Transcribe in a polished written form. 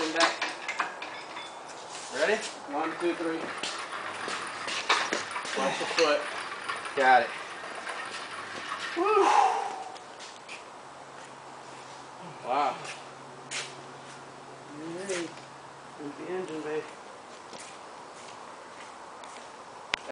coming back. Ready? 1, 2, 3. Watch the foot. Got it.